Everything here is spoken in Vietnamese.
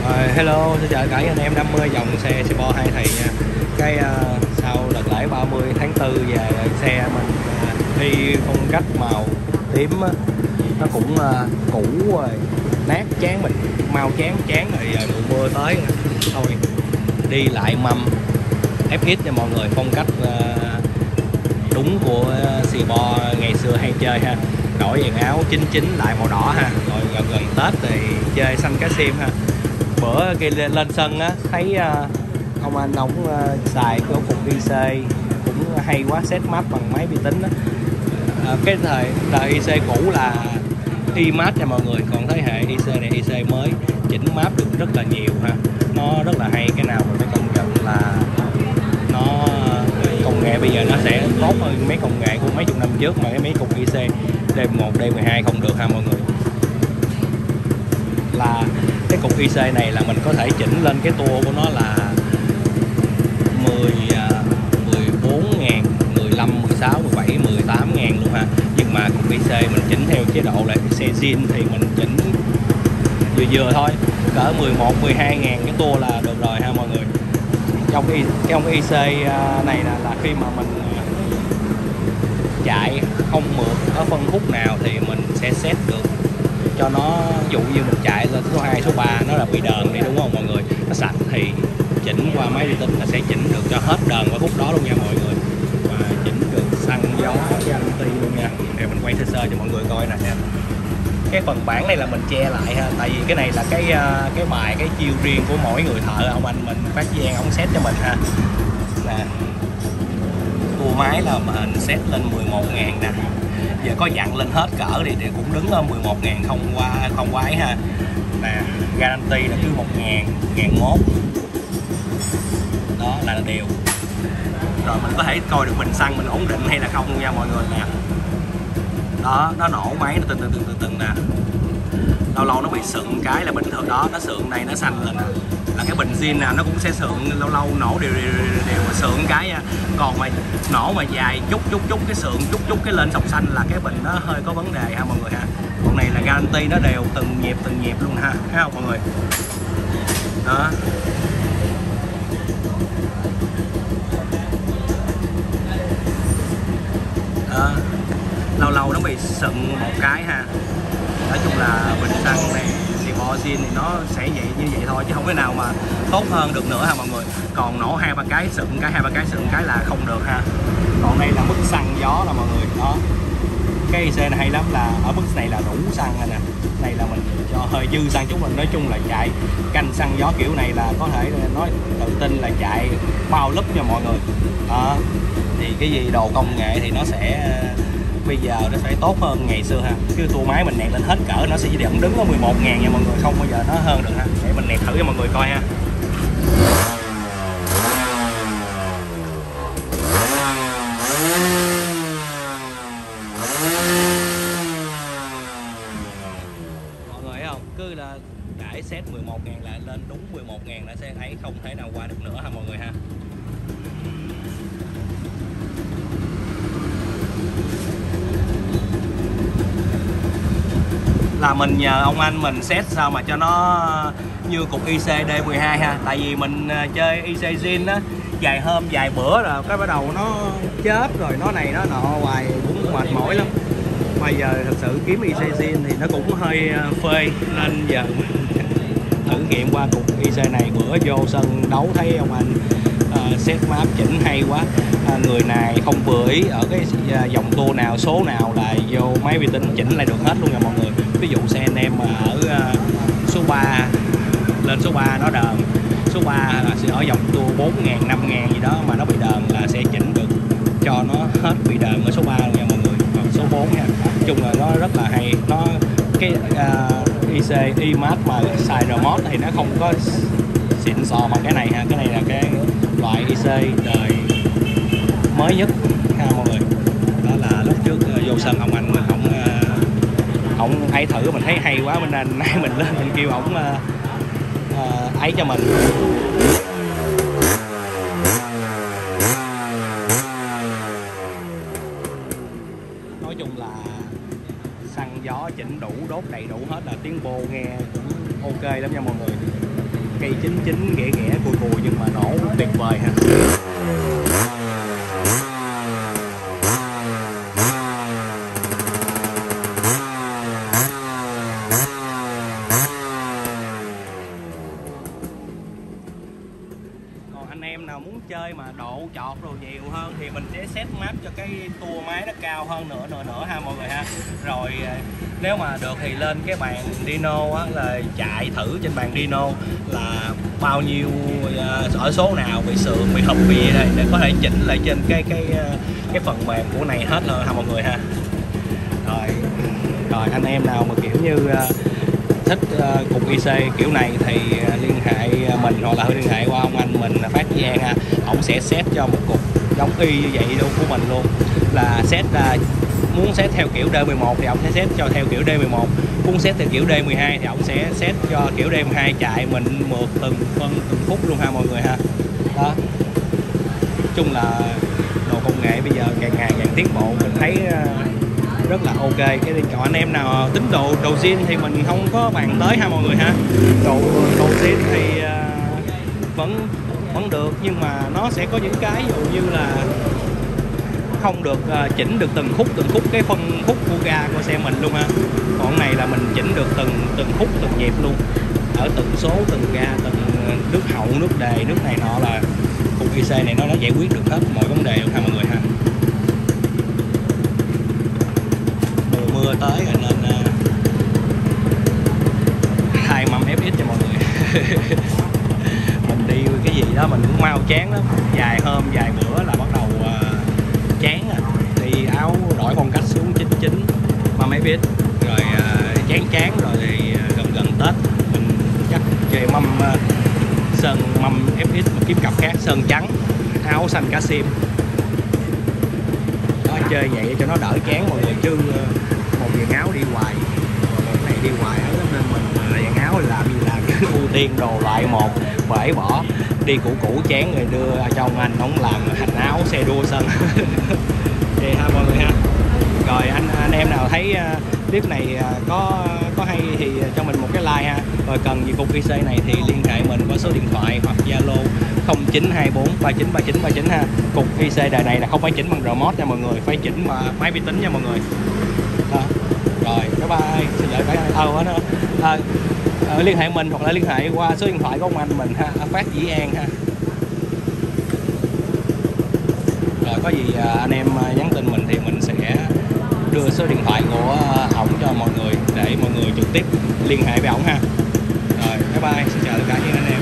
Hello, xin chào tất cả anh em đam mê dòng xe Sport 2 Thì nha. Sau đợt lễ 30 tháng 4 về xe mình đi phong cách màu tím á, nó cũng cũ rồi, nát chán mình, mau chán rồi, giờ mùa mưa tới thôi đi lại mâm FX cho mọi người, phong cách đúng của Sport ngày xưa hay chơi ha. Đổi dàn áo chính lại màu đỏ ha, rồi gần Tết thì chơi xanh cá sim ha. Bữa kia lên sân á thấy ông anh ổng xài cái cục IC cũng hay quá, set map bằng máy vi tính á. Cái thời IC cũ là IMAX nha mọi người, còn thế hệ IC này IC mới chỉnh map được rất là nhiều ha, nó rất là hay. Cái nào mình phải công nhận là nó công nghệ bây giờ nó sẽ tốt hơn mấy công nghệ của mấy chục năm trước, mà cái mấy cục IC D1 D12 không được ha mọi người. Là cái cục IC này là mình có thể chỉnh lên cái tua của nó là 14 ngàn, 15, 16, 17, 18 ngàn luôn ha. Nhưng mà cục IC mình chỉnh theo chế độ là xe zin thì mình chỉnh vừa thôi, cỡ 11, 12 ngàn cái tua là được rồi ha mọi người. Trong cái ông IC này là khi mà mình chạy không mượt ở phân khúc nào thì mình sẽ set được cho nó. Ví dụ như mình chạy lên số 2, số 3 nó là bị đờn đi đúng không mọi người, nó sạch thì chỉnh qua máy vi tính là sẽ chỉnh được cho hết đờn ở khúc đó luôn nha mọi người, và chỉnh được xăng gió anti luôn nha. Để mình quay sơ cho mọi người coi nè nha. Cái phần bản này là mình che lại ha, tại vì cái này là cái bài cái chiêu riêng của mỗi người thợ. Ông anh mình phát gian ông set cho mình ha. Nè, tua máy là mình set lên 11 ngàn nè. Giờ có dặn lên hết cỡ thì cũng đứng ở 11 ngàn, không quá ấy ha. Nè, guarantee là cứ 1 ngàn, 1.100 đó là đều. Rồi mình có thể coi được bình xăng mình ổn định hay là không nha mọi người nè. Đó, nó nổ máy nó từng nè. Lâu nó bị sượng cái là bình thường đó, nó sượng đây nó xanh lên nè. Là cái bình zin nào nó cũng sẽ sượng, lâu nổ đều mà sượng cái nha. Còn mà nổ mà dài chút cái sượng chút cái lên sọc xanh là cái bình nó hơi có vấn đề ha mọi người ha. Con này là guarantee nó đều từng nhịp luôn ha, thấy không mọi người. Đó. Đó. Lâu nó bị sượng một cái ha. Nói chung là bình xăng này Sport zin thì nó sẽ như vậy thôi, chứ không cái nào mà tốt hơn được nữa ha mọi người. Còn nổ 2-3 cái sượng cái là không được ha. Còn đây là mức xăng gió là mọi người. Đó, cái IC này hay lắm, là ở mức này là đủ xăng rồi nè. Này là mình cho hơi dư xăng chút, mình nói chung là chạy canh xăng gió kiểu này là có thể nói tự tin là chạy bao lúp cho mọi người. Đó, thì cái gì đồ công nghệ thì nó sẽ bây giờ nó phải tốt hơn ngày xưa ha. Cái tua máy mình nẹt lên hết cỡ nó sẽ vẫn đứng ở 11 ngàn nha mọi người, không bao giờ nó hơn được ha. Để mình nẹt thử cho mọi người coi ha. Mọi người thấy không, cứ là đãi set 11 ngàn là lên đúng 11 ngàn là sẽ thấy không thể nào qua được nữa ha mọi người ha. Là mình nhờ ông anh mình set sao mà cho nó như cục IC D12 ha. Tại vì mình chơi IC zin á, vài bữa rồi cái bắt đầu nó chớp rồi nó này nó nọ hoài cũng mệt mỏi lắm. Bây giờ thật sự kiếm IC zin thì nó cũng hơi phê, nên giờ thử nghiệm qua cục IC này. Bữa vô sân đấu thấy ông anh set map chỉnh hay quá. Người này không vừa ý ở cái dòng tua nào, số nào là vô máy vi tính chỉnh lại được hết luôn nha mọi người. Ví dụ xe anh em mà ở số 3 lên số 3 nó đờn, số 3 là sẽ ở dòng tua 4 ngàn, 5 ngàn gì đó mà nó bị đờn là sẽ chỉnh được cho nó hết bị đờn ở số 3 luôn nha mọi người. Còn số 4 nha, nói chung là nó rất là hay. Nó cái IC IMAX mà xài remote thì nó không có xịn sò bằng cái này ha. Cái này là cái loại IC đời mới nhất ha mọi người. Đó là lúc trước vô sân ông anh mình ổng ấy thử, mình thấy hay quá, nên nay mình lên mình kêu ổng ấy cho mình. Nói chung là xăng gió chỉnh đủ, đốt đầy đủ hết là tiếng bô nghe cũng ok lắm nha mọi người. cây 99 ghẻ ghẻ cùi cùi nhưng mà nổ tuyệt vời ha. Anh em nào muốn chơi mà độ chọt đồ nhiều hơn thì mình sẽ set map cho cái tua máy nó cao hơn nữa ha mọi người ha. Rồi nếu mà được thì lên cái bàn dyno á, là chạy thử trên bàn dyno là bao nhiêu ở số nào bị sườn bị hụp bị gì đây để có thể chỉnh lại trên cái phần mềm của này hết rồi ha mọi người ha. Rồi anh em nào mà kiểu như thích cục IC kiểu này thì liên hệ mình hoặc là liên hệ qua ông anh mình là Phát Giang ha. Ông sẽ set cho một cục giống y như vậy luôn của mình luôn, là set muốn set theo kiểu D11 thì ông sẽ set cho theo kiểu D11, muốn set theo kiểu D12 thì ông sẽ set cho kiểu D12 chạy mình mượt từng phút luôn ha mọi người ha. Đó, chung là đồ công nghệ bây giờ càng ngày càng tiến bộ, mình thấy rất là ok. Cái còn anh em nào tính đồ zin thì mình không có bàn tới ha mọi người ha. Đồ zin thì vẫn được, nhưng mà nó sẽ có những cái ví dụ như là không được chỉnh được từng khúc cái phân khúc của ga của xe mình luôn ha. Còn này là mình chỉnh được từng khúc từng nhịp luôn, ở từng số từng ga từng nước hậu nước đề nước này nọ, là cục IC này nó giải quyết được hết mọi vấn đề luôn ha mọi người ha. Mưa tới rồi nên hai mâm FX cho mọi người. Mình đi cái gì đó mình cũng mau chán lắm, vài hôm vài bữa là bắt đầu chán à. Đi áo đổi phong cách xuống 99 mâm FX rồi chán rồi thì gần Tết mình chắc chơi sơn mâm FX mà kiếm cặp khác sơn trắng áo xanh cá sim đó, chơi vậy cho nó đỡ chán mọi người, chứ một dàn áo đi hoài, một này đi hoài hết nên mình dàn áo làm gì làm cứ ưu tiên đồ loại một, bể bỏ đi cũ chán rồi đưa cho ông ông làm hành áo xe đua sân. Vậy ha mọi người ha. Rồi anh em nào thấy clip này có hay thì cho mình một cái like ha. Rồi cần gì cục IC này thì liên hệ mình qua số điện thoại hoặc Zalo 0924 393939 ha. Cục IC đời này là không phải chỉnh bằng remote nha mọi người, phải chỉnh mà máy vi tính nha mọi người. Đó. Rồi bye bye, xin lỗi phải liên hệ mình hoặc là liên hệ qua số điện thoại của ông anh mình ha, Phát Dĩ An ha. Rồi có gì anh em nhắn tin mình thì mình sẽ đưa số điện thoại của ổng cho mọi người để mọi người trực tiếp liên hệ với ổng ha. Rồi bye bye, xin chào tất cả những anh em.